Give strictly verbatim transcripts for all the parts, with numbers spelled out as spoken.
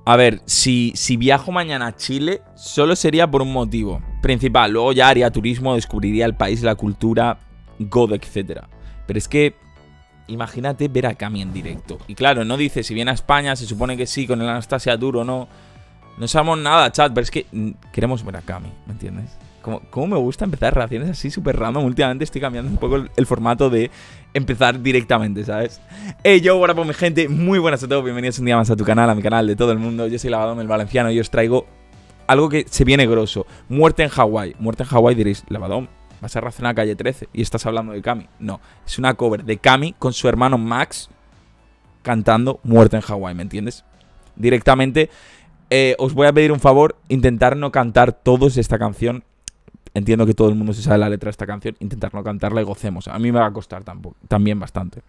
A ver, si, si viajo mañana a Chile, solo sería por un motivo principal. Luego ya haría turismo, descubriría el país, la cultura, God, etcétera. Pero es que, imagínate ver a Cami en directo. Y claro, no dice si viene a España, se supone que sí, con el Anastasia Tour o no. No sabemos nada, chat, pero es que queremos ver a Cami, ¿me entiendes? Como, como me gusta empezar reacciones así súper random. Últimamente estoy cambiando un poco el, el formato de empezar directamente, ¿sabes? Hey, yo, ahora pues mi gente, muy buenas a todos. Bienvenidos un día más a tu canal, a mi canal de todo el mundo. Yo soy Lavadom, el valenciano, y os traigo algo que se viene grosso. Muerte en Hawái. Muerte en Hawái, diréis, Lavadom, ¿vas a reaccionar a Calle trece y estás hablando de Cami? No, es una cover de Cami con su hermano Max cantando Muerte en Hawái, ¿me entiendes? Directamente, eh, os voy a pedir un favor, intentar no cantar todos esta canción. Entiendo que todo el mundo se sabe la letra de esta canción. Intentar no cantarla y gocemos. A mí me va a costar tampoco, también bastante.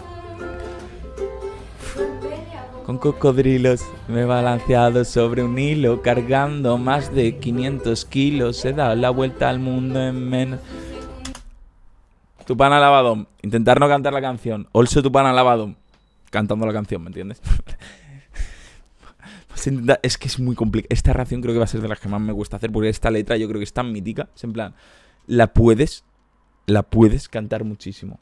Con cocodrilos me he balanceado sobre un hilo, cargando más de quinientos kilos. He dado la vuelta al mundo en menos. Tu pana Lavadom. Intentar no cantar la canción. Also tu pana Lavadom. Cantando la canción, ¿me entiendes? Es que es muy complicado. Esta reacción creo que va a ser de las que más me gusta hacer, porque esta letra yo creo que es tan mítica. Es en plan, la puedes, la puedes cantar muchísimo.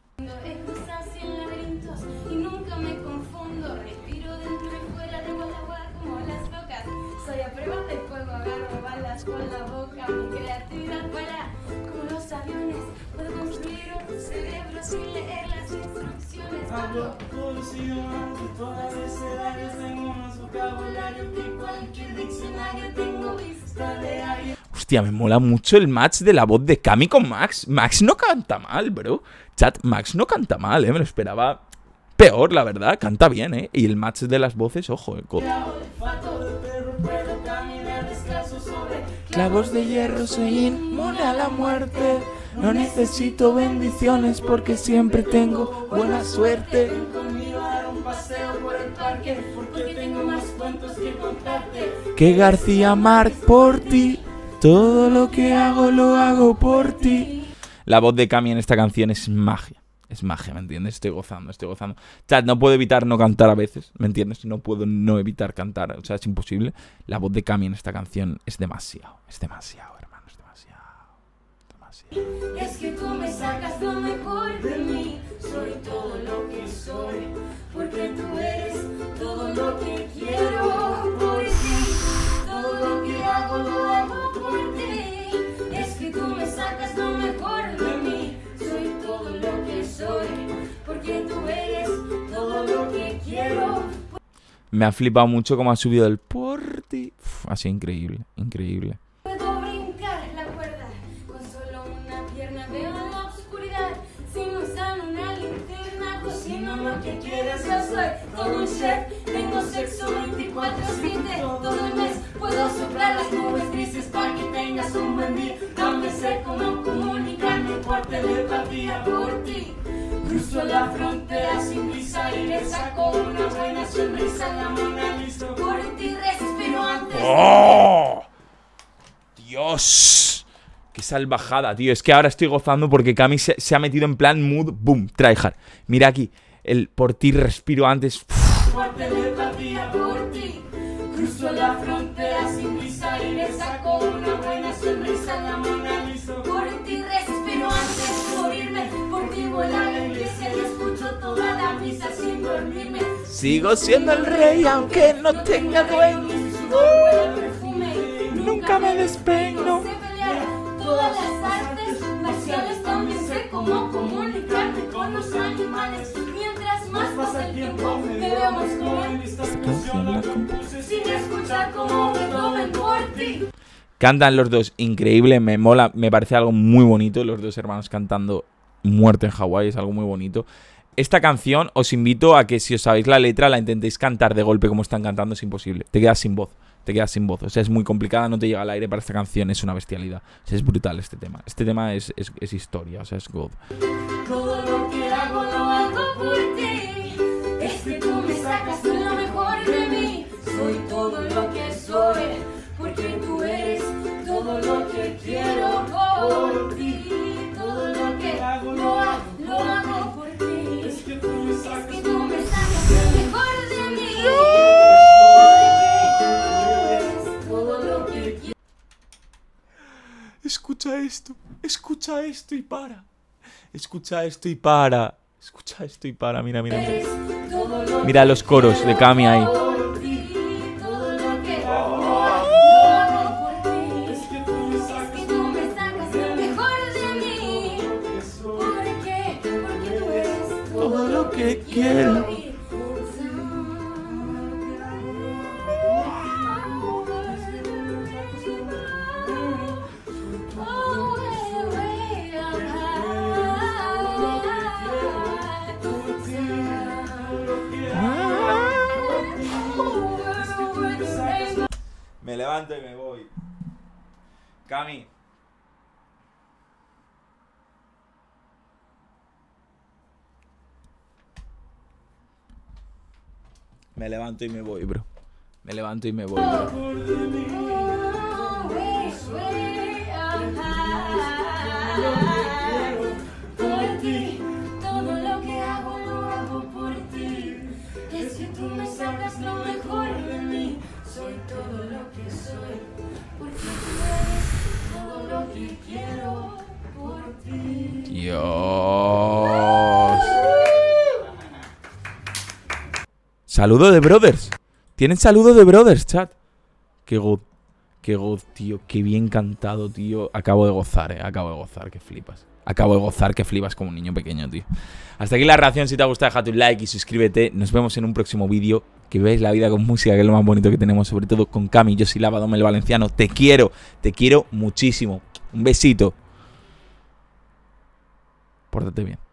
Hostia, me mola mucho el match de la voz de Cami con Max. Max no canta mal, bro. Chat, Max no canta mal, eh. Me lo esperaba peor, la verdad. Canta bien, eh. Y el match de las voces, ojo, eh. Clavos de hierro, soy inmune a la muerte. No necesito bendiciones porque siempre tengo buena suerte. Que García Marc por ti. Todo lo que hago lo hago por ti. La voz de Cami en esta canción es magia. Es magia, ¿me entiendes? Estoy gozando, estoy gozando. Chat, no puedo evitar no cantar a veces, ¿me entiendes? No puedo no evitar cantar, o sea, es imposible. La voz de Cami en esta canción es demasiado, es demasiado, hermano, es demasiado, demasiado. Es que tú me sacas lo mejor de mí. Soy todo lo que soy, porque tú eres todo lo que quiero por ti. Todo lo que hago lo hago por ti. Es que tú me sacas lo mejor de mí. Soy todo lo que soy, porque tú eres todo lo que quiero. Me ha flipado mucho cómo ha subido el por ti. Uf, ha sido increíble, increíble. Puedo brincar la cuerda con solo una pierna. Veo en la oscuridad sin usar una linterna. Cocino lo que quieras, yo soy todo un chef. Tengo sexo veinticuatro siete todo el mes. Puedo soplar las nubes grises para que tengas un buen día. Dame sé cómo comunicarme por telepatía por ti. Cruzo la frontera sin visa y le saco una buena sonrisa a la Mona Lisa. Por ti respiro antes. ¡Oh! ¡Dios! ¡Qué salvajada, tío! Es que ahora estoy gozando porque Cami se, se ha metido en plan mood, boom, tryhard. Mira aquí, el por ti respiro antes. Por telepatía por ti. Cruzo la frontera sin visa y le saco una buena sonrisa a la Mona Lisa. Por ti respiro antes de morirme. Por ti vuelo a la iglesia y escucho toda la misa sin dormirme. Sigo siendo el rey aunque no tenga dueño. Nunca me despeino. Sé pelear todas las artes marciales. También sé cómo comunicarme con los animales. Mientras más pasa el tiempo, me veo más joven. Esta canción la compuse sin escuchar como Beethoven por ti. Cantan los dos increíble, me mola, me parece algo muy bonito. Los dos hermanos cantando Muerte en Hawái es algo muy bonito. Esta canción os invito a que si os sabéis la letra la intentéis cantar de golpe como están cantando, es imposible. Te quedas sin voz, te quedas sin voz. O sea, es muy complicada, no te llega al aire para esta canción, es una bestialidad. O sea, es brutal este tema. Este tema es, es, es historia, o sea, es God. Todo lo que hago lo hago por ti. Es que tú me sacas lo mejor de mí. Soy todo lo que soy, porque tú eres todo lo que quiero por ti. Todo lo que hago lo hago, lo hago por ti. Es que tú me sacas lo mejor de mí. escucha esto. Escucha esto y para. Escucha esto y para. Escucha esto y para. Mira, mira, mira. Mira los coros de Cami ahí. Todo lo que quiero. Me levanto y me voy. Cami. Me levanto y me voy, bro. Me levanto y me voy, bro. Por ti, todo lo que hago lo hago por ti. Es que tú me sacas lo mejor de mí. Soy todo lo que soy, porque tú eres todo lo que quiero por ti. Dios. Saludo de brothers. Tienen saludo de brothers, chat. Qué god. Qué god, tío. Qué bien cantado, tío. Acabo de gozar, eh. Acabo de gozar, que flipas. Acabo de gozar, que flipas como un niño pequeño, tío. Hasta aquí la reacción. Si te ha gustado, deja tu like y suscríbete. Nos vemos en un próximo vídeo. Que veáis la vida con música, que es lo más bonito que tenemos. Sobre todo con Cami. Yo soy Lavadome el Valenciano. Te quiero. Te quiero muchísimo. Un besito. Pórtate bien.